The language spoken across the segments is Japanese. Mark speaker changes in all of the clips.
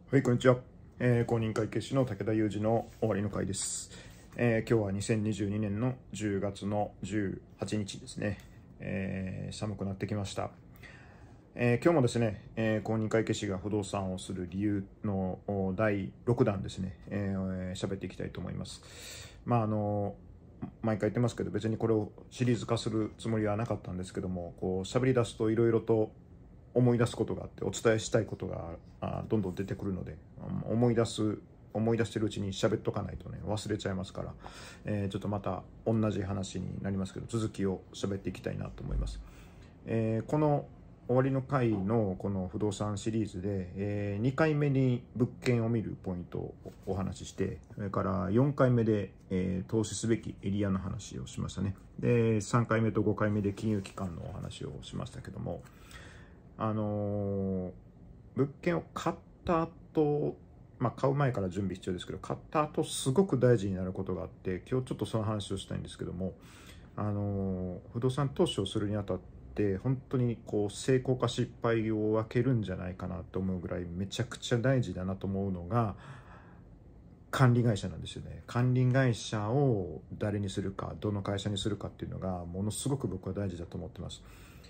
Speaker 1: はい、こんにちは。公認会計士の武田裕二の終わりの会です。今日は2022年の10月の18日ですね。寒くなってきました。今日もですね、公認会計士が不動産をする理由の第6弾ですね、喋っていきたいと思います。毎回言ってますけど、別にこれをシリーズ化するつもりはなかったんですけども、喋り出すといろいろと思い出すことがあって、お伝えしたいことがどんどん出てくるので、思い出してるうちに喋っとかないとね、忘れちゃいますから、ちょっとまた同じ話になりますけど、続きを喋っていきたいなと思います。この終わりの回のこの不動産シリーズで、2回目に物件を見るポイントをお話しして、それから4回目で、投資すべきエリアの話をしましたね。で、3回目と5回目で金融機関のお話をしましたけども、物件を買った後、買う前から準備必要ですけど、買った後すごく大事になることがあって、今日ちょっとその話をしたいんですけども、不動産投資をするにあたって本当に成功か失敗を分けるんじゃないかなと思うぐらいめちゃくちゃ大事だなと思うのが管理会社なんですよね。管理会社を誰にするか、どの会社にするかっていうのがものすごく僕は大事だと思ってます。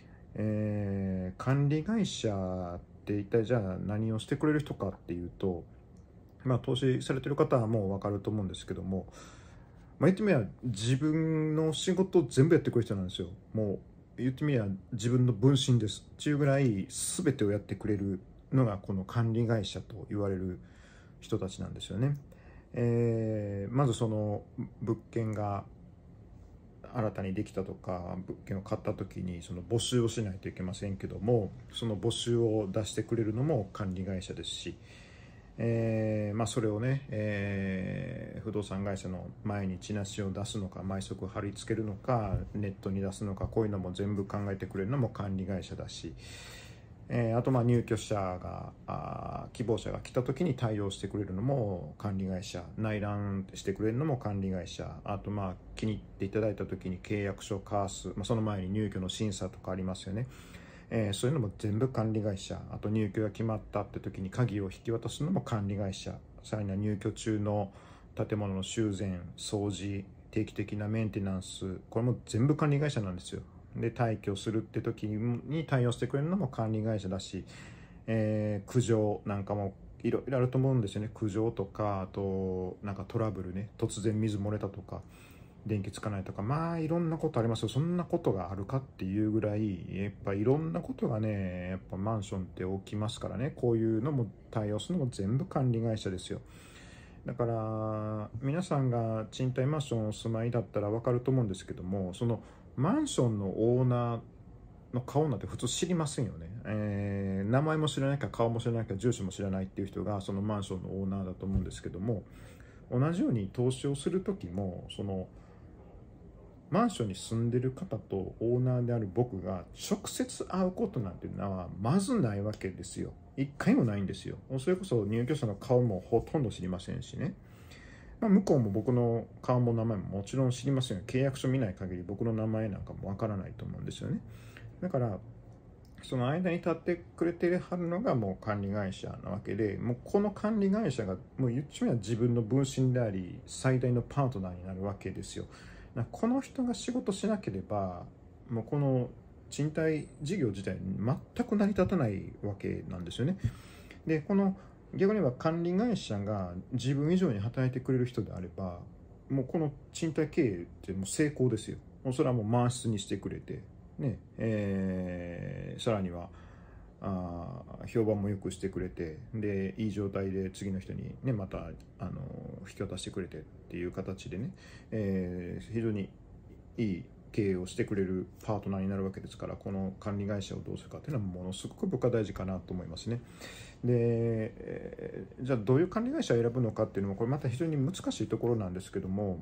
Speaker 1: 管理会社って一体じゃあ何をしてくれる人かっていうと、投資されてる方はもう分かると思うんですけども、言ってみれば自分の仕事を全部やってくれる人なんですよ。もう言ってみれば自分の分身ですっていうぐらい全てをやってくれるのがこの管理会社と言われる人たちなんですよね。まずその物件が新たにできたとか物件を買った時にその募集をしないといけませんけども、その募集を出してくれるのも管理会社ですし、それをね、不動産会社の前にチラシを出すのか、毎足貼り付けるのか、ネットに出すのか、こういうのも全部考えてくれるのも管理会社だし、あと入居者が希望者が来た時に対応してくれるのも管理会社、内覧してくれるのも管理会社、あと気に入っていただいた時に契約書を交わす、その前に入居の審査とかありますよね。そういうのも全部管理会社。あと入居が決まったって時に鍵を引き渡すのも管理会社。さらには入居中の建物の修繕、掃除、定期的なメンテナンス、これも全部管理会社なんですよ。で、退去するって時に対応してくれるのも管理会社だし、苦情なんかもいろいろあると思うんですよね。苦情とか、あとトラブルね、突然水漏れたとか、電気つかないとか、いろんなことありますよ。そんなことがあるかっていうぐらい、やっぱいろんなことがね、やっぱマンションって起きますからね、こういうのも対応するのも全部管理会社ですよ。だから皆さんが賃貸マンションお住まいだったら分かると思うんですけども、そのマンションのオーナーの顔なんて普通知りませんよね。名前も知らないか顔も知らないか住所も知らないっていう人がそのマンションのオーナーだと思うんですけども、同じように投資をする時もそのマンションに住んでる方とオーナーである僕が直接会うことなんていうのはまずないわけですよ。一回もないんですよ。それこそ入居者の顔もほとんど知りませんしね。向こうも僕の顔も名前ももちろん知りませんよ。契約書見ない限り僕の名前なんかもわからないと思うんですよね。だからその間に立ってくれてはるのがもう管理会社なわけで、もうこの管理会社がもう言っちゃえば自分の分身であり最大のパートナーになるわけですよ。この人が仕事しなければもうこの賃貸事業自体全く成り立たないわけなんですよね。でこの逆に言えば管理会社が自分以上に働いてくれる人であればもうこの賃貸経営ってもう成功ですよ。もうそれはもう満室にしてくれてね、さらには評判も良くしてくれて、でいい状態で次の人にねまた引き渡してくれてっていう形でね、非常にいい経営をしてくれるパートナーになるわけですから、この管理会社をどうするかっていうのはものすごく僕は大事かなと思いますね。で、じゃあどういう管理会社を選ぶのかっていうのもこれまた非常に難しいところなんですけども、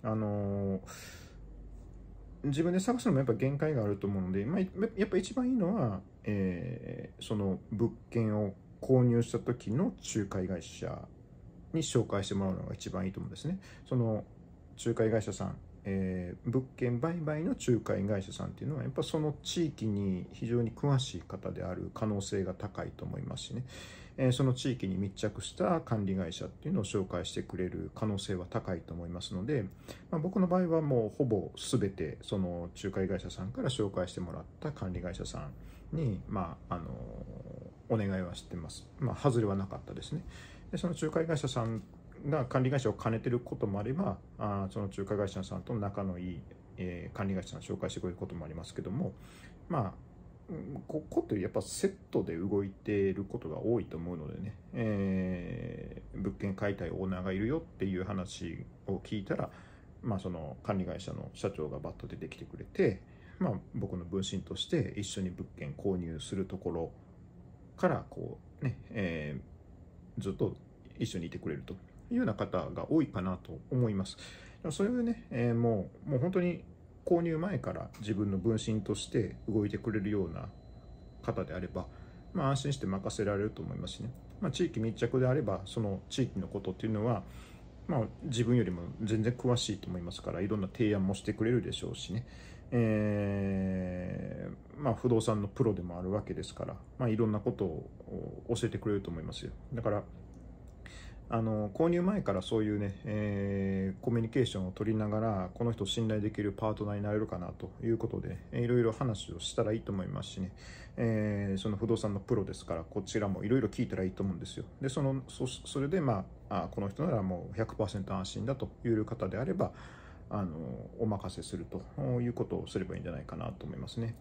Speaker 1: 自分で探すのもやっぱ限界があると思うので、やっぱ一番いいのは、その物件を購入した時の仲介会社に紹介してもらうのが一番いいと思うんですね。その仲介会社さん、物件売買の仲介会社さんっていうのはやっぱその地域に非常に詳しい方である可能性が高いと思いますしね。 その地域に密着した管理会社っていうのを紹介してくれる可能性は高いと思いますので、僕の場合はもうほぼ全てその仲介会社さんから紹介してもらった管理会社さんに、お願いはしてます。外れはなかったですね。でその仲介会社さんが管理会社を兼ねてることもあれば、その仲介会社さんと仲のいい、管理会社さんを紹介してくれることもありますけども、こことやっぱセットで動いていることが多いと思うのでね、物件買いたいオーナーがいるよっていう話を聞いたら、その管理会社の社長がバッと出てきてくれて、僕の分身として一緒に物件購入するところからこうね、ずっと一緒にいてくれるというような方が多いかなと思います。そういうね、もう本当に購入前から自分の分身として動いてくれるような方であれば、安心して任せられると思いますしね。地域密着であれば、その地域のことっていうのは、自分よりも全然詳しいと思いますから、いろんな提案もしてくれるでしょうしね。不動産のプロでもあるわけですから、いろんなことを教えてくれると思いますよ。だから購入前からそういうね、コミュニケーションを取りながら、この人信頼できるパートナーになれるかなということで、いろいろ話をしたらいいと思いますしね、その不動産のプロですから、こちらもいろいろ聞いたらいいと思うんですよ。でそれでこの人ならもう 100% 安心だという方であれば、お任せするということをすればいいんじゃないかなと思いますね。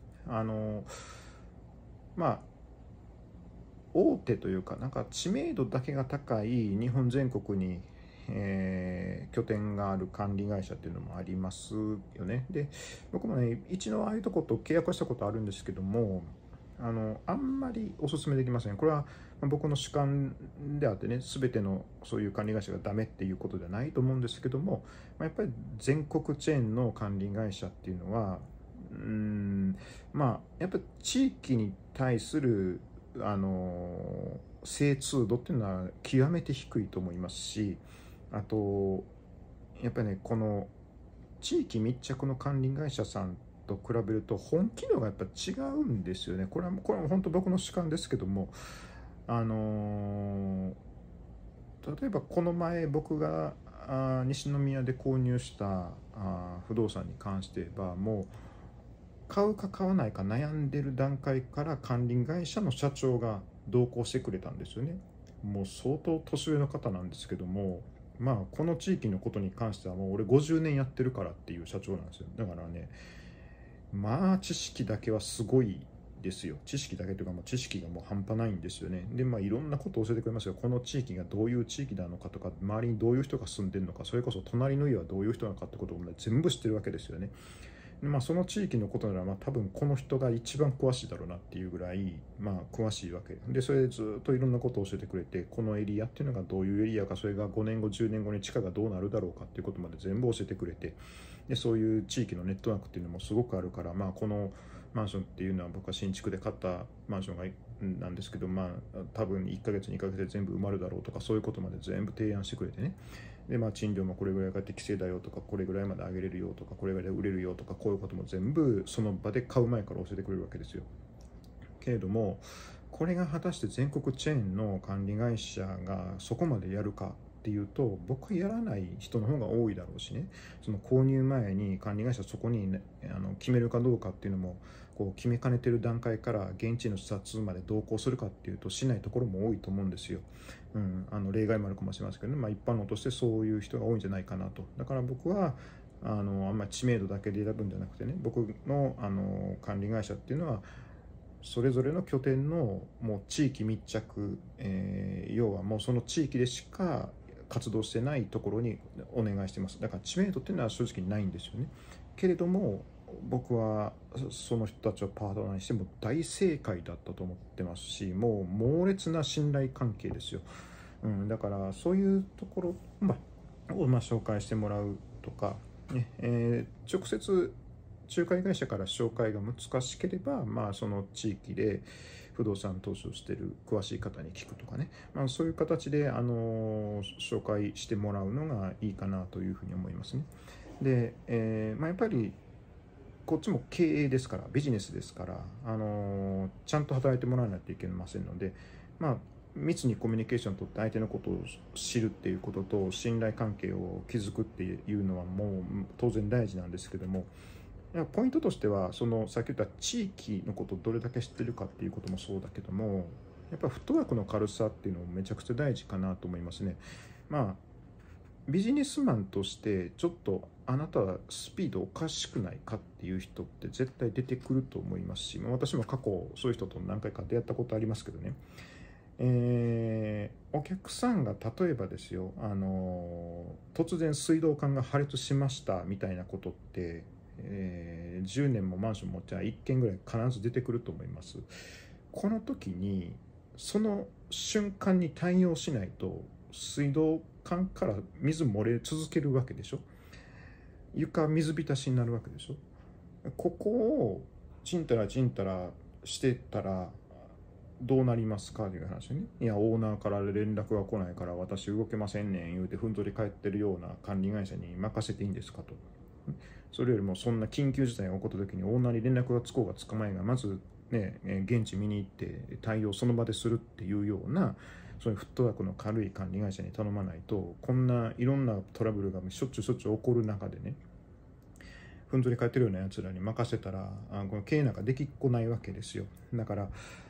Speaker 1: 大手というか、知名度だけが高い日本全国に、拠点がある管理会社っていうのもありますよね。で、僕もね、一度ああいうとこと契約したことあるんですけども、あんまりお勧めできません。これは僕の主観であってね、全てのそういう管理会社がダメっていうことではないと思うんですけども、やっぱり全国チェーンの管理会社っていうのは、やっぱり地域に対する精通度っていうのは極めて低いと思いますし、あとやっぱりね、この地域密着の管理会社さんと比べると本気度がやっぱ違うんですよね。これは本当僕の主観ですけども、例えばこの前僕が西宮で購入した不動産に関して言えば、もう買うか買わないか悩んでる段階から管理会社の社長が同行してくれたんですよね。もう相当年上の方なんですけども、この地域のことに関してはもう俺50年やってるからっていう社長なんですよ。だからね、知識だけはすごいですよ。知識だけというか、知識がもう半端ないんですよね。で、いろんなことを教えてくれますよ。この地域がどういう地域なのかとか、周りにどういう人が住んでるのか、それこそ隣の家はどういう人なのかってことを、全部知ってるわけですよね。その地域のことなら多分この人が一番詳しいだろうなっていうぐらい詳しいわけで、それでずっといろんなことを教えてくれて、このエリアっていうのがどういうエリアか、それが5年後10年後に地価がどうなるだろうかっていうことまで全部教えてくれて、でそういう地域のネットワークっていうのもすごくあるから、このマンションっていうのは僕は新築で買ったマンションがなんですけど、多分1ヶ月2ヶ月で全部埋まるだろうとか、そういうことまで全部提案してくれてね。で賃料もこれぐらいが適正だよとか、これぐらいまで上げれるよとか、これぐらいで売れるよとか、こういうことも全部その場で買う前から教えてくれるわけですよ。けれども、これが果たして全国チェーンの管理会社がそこまでやるかっていうと、僕はやらない人の方が多いだろうしね。その購入前に管理会社そこに、ね、決めるかどうかっていうのもこう決めかねてる段階から現地の視察まで同行するかっていうとしないところも多いと思うんですよ。例外もあるかもしれませんけど、一般論としてそういう人が多いんじゃないかなと。だから僕はあんまり知名度だけで選ぶんじゃなくてね、僕の管理会社っていうのはそれぞれの拠点のもう地域密着、要はもうその地域でしか活動してないところにお願いしてます。だから知名度っていうのは正直ないんですよね。けれども僕はその人たちをパートナーにしても大正解だったと思ってますし、もう猛烈な信頼関係ですよ。だからそういうところ、を紹介してもらうとか、ね、直接仲介会社から紹介が難しければ、その地域で不動産投資をしている詳しい方に聞くとかね、そういう形で紹介してもらうのがいいかなというふうに思いますね。で、やっぱりこっちも経営ですから、ビジネスですから、ちゃんと働いてもらわないといけませんので、 密にコミュニケーションをとって相手のことを知るっていうことと信頼関係を築くっていうのはもう当然大事なんですけども、ポイントとしてはそのさっき言った地域のことをどれだけ知ってるかっていうこともそうだけども、やっぱフットワークの軽さっていうのもめちゃくちゃ大事かなと思いますね。まあビジネスマンとしてちょっとあなたはスピードおかしくないかっていう人って絶対出てくると思いますし、私も過去そういう人と何回か出会ったことありますけどね、お客さんが例えばですよ、突然水道管が破裂しましたみたいなことって、10年もマンション持っちゃ1軒ぐらい必ず出てくると思います。この時にその瞬間に対応しないと水道管から水漏れ続けるわけでしょ。床水浸しになるわけでしょ。ここをちんたらちんたらしてたらどうなりますかという話ね。いや、オーナーから連絡が来ないから私動けませんねん言うてふんぞり返ってるような管理会社に任せていいんですかと。それよりもそんな緊急事態が起こった時にオーナーに連絡がつこうがつかまいがまずね、現地見に行って対応その場でするっていうような、そういうフットワークの軽い管理会社に頼まないと、こんないろんなトラブルがしょっちゅう起こる中でね、ふんぞり返ってるようなやつらに任せたらこの経営なんかできっこないわけですよ。だから、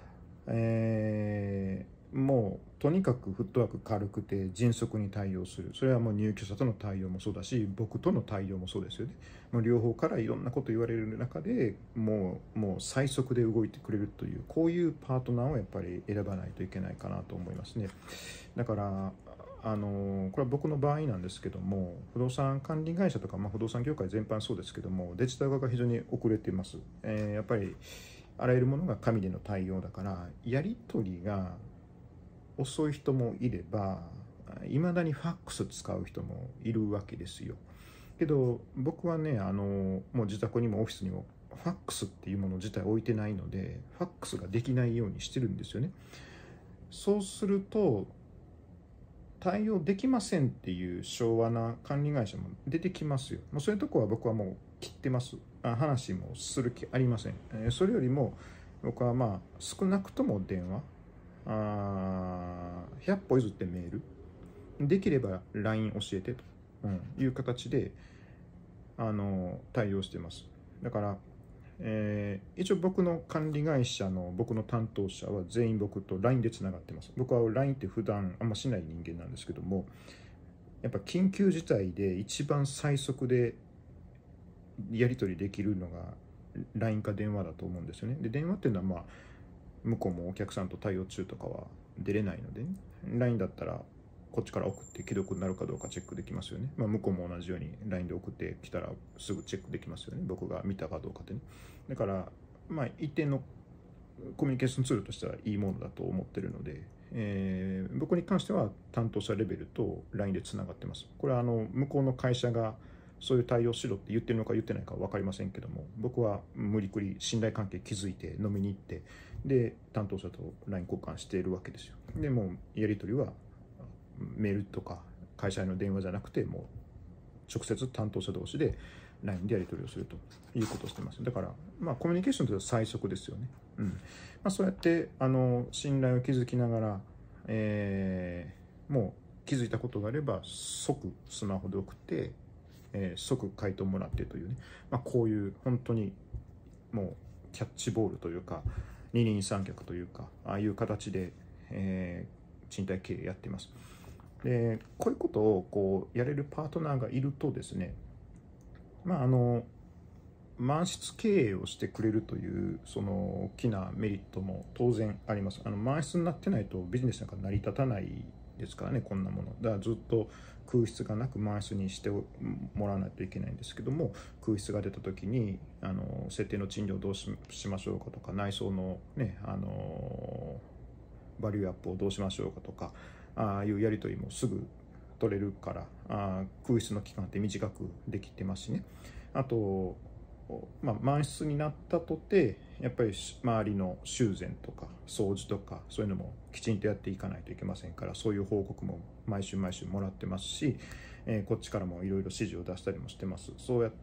Speaker 1: もうとにかくフットワーク軽くて迅速に対応する。それはもう入居者との対応もそうだし、僕との対応もそうですよね。もう両方からいろんなこと言われる中でもう最速で動いてくれるという、こういうパートナーをやっぱり選ばないといけないかなと思いますね。だからこれは僕の場合なんですけども、不動産管理会社とか、不動産業界全般そうですけども、デジタル化が非常に遅れています。やっぱりあらゆるものが紙での対応だから、やり取りが遅い人もいれば、いまだにファックス使う人もいるわけですよ。けど僕はね、もう自宅にもオフィスにもファックスっていうもの自体置いてないので、ファックスができないようにしてるんですよね。そうすると対応できませんっていう昭和な管理会社も出てきますよ。もうそういうとこは僕はもう切ってます。話もする気ありません。それよりも僕は少なくとも電話、100歩譲ってメール、できれば LINE 教えてと、いう形で対応してます。だから一応僕の管理会社の僕の担当者は全員僕と LINE でつながってます。僕は LINE って普段あんましない人間なんですけども、やっぱ緊急事態で一番最速でやり取りできるのが LINE か電話だと思うんですよね。で、電話っていうのは向こうもお客さんと対応中とかは出れないので、LINE だったらこっちから送って既読になるかどうかチェックできますよね。向こうも同じように LINE で送ってきたらすぐチェックできますよね。僕が見たかどうかってね。だから一定のコミュニケーションツールとしてはいいものだと思ってるので、僕に関しては担当者レベルと LINE でつながってます。これは向こうの会社がそういう対応しろって言ってるのか言ってないか分かりませんけども、僕は無理くり信頼関係築いて飲みに行って、で担当者と LINE 交換しているわけですよ。でもうやり取りはメールとか会社への電話じゃなくて、もう直接担当者同士で LINE でやり取りをするということをしてます。だからコミュニケーションというのは最速ですよね。そうやって信頼を築きながら、もう気づいたことがあれば即スマホで送って、即回答もらってというね、こういう本当にもうキャッチボールというか二人三脚というか、ああいう形で、賃貸経営やっています。でこういうことをやれるパートナーがいるとですね、満室経営をしてくれるというその大きなメリットも当然あります。満室になってないとビジネスなんか成り立たないですからね、こんなもの。だからずっと空室がなく満室にしてもらわないといけないんですけども、空室が出た時に設定の賃料をどうしましょうかとか、内装のねバリューアップをどうしましょうかとか、ああいうやり取りもすぐ取れるから、空室の期間って短くできてますしね。あと満室になったとてやっぱり周りの修繕とか掃除とかそういうのもきちんとやっていかないといけませんから、そういう報告も毎週毎週もらってますし、こっちからもいろいろ指示を出したりもしてます。そうやって、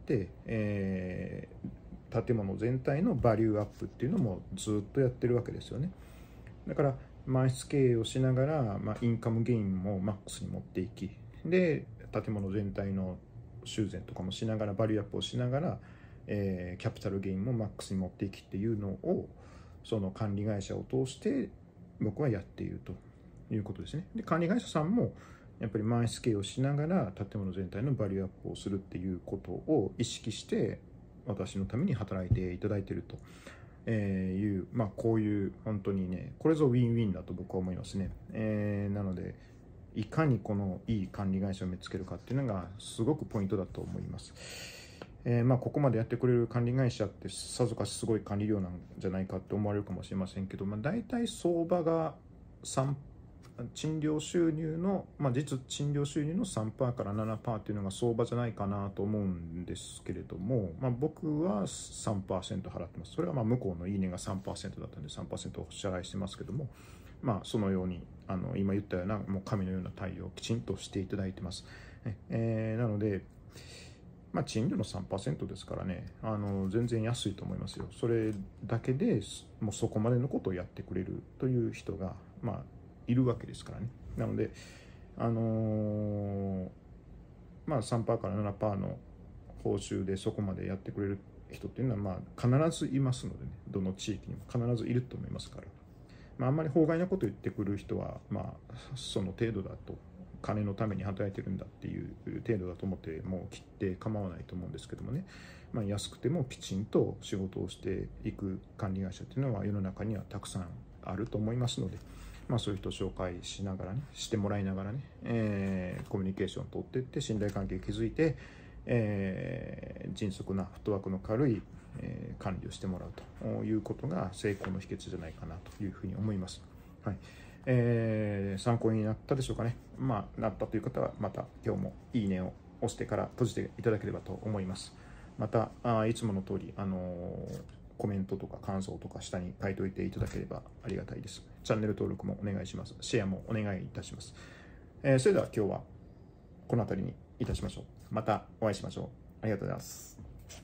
Speaker 1: 建物全体のバリューアップっていうのもずっとやってるわけですよね。だから満室経営をしながら、インカムゲインもマックスに持っていき、で建物全体の修繕とかもしながら、バリューアップをしながら、キャピタルゲインもマックスに持っていきっていうのを、その管理会社を通して僕はやっているということですね。で管理会社さんもやっぱり満室経営をしながら建物全体のバリューアップをするっていうことを意識して私のために働いていただいているという、こういう本当にね、これぞウィンウィンだと僕は思いますね。なのでいかにこのいい管理会社を見つけるかっていうのがすごくポイントだと思います。ここまでやってくれる管理会社ってさぞかしすごい管理料なんじゃないかって思われるかもしれませんけど、大体相場が賃料収入の、実賃料収入の 3% から 7% っていうのが相場じゃないかなと思うんですけれども、僕は 3% 払ってます。それは向こうのいいねが 3% だったんで 3% を支払いしてますけども、そのように今言ったようなもう神のような対応をきちんとしていただいてます。なので賃料の 3% ですからね、全然安いと思いますよ。それだけでもうそこまでのことをやってくれるという人がいるわけですからね。なので3% から 7% の報酬でそこまでやってくれる人っていうのは必ずいますのでね、どの地域にも必ずいると思いますから、あんまり法外なことを言ってくる人はその程度だと、金のために働いてるんだっていう程度だと思ってもう切って構わないと思うんですけどもね、安くてもきちんと仕事をしていく管理会社っていうのは世の中にはたくさんあると思いますので、そういう人を紹介しながらね、してもらいながらね、コミュニケーションを取っていって信頼関係を築いて、迅速なフットワークの軽い、管理をしてもらうということが成功の秘訣じゃないかなというふうに思います。はい。参考になったでしょうかね。なったという方はまた今日もいいねを押してから閉じていただければと思います。またいつもの通りコメントとか感想とか下に書いておいていただければありがたいです。チャンネル登録もお願いします。シェアもお願いいたします。それでは今日はこの辺りにいたしましょう。またお会いしましょう。ありがとうございます。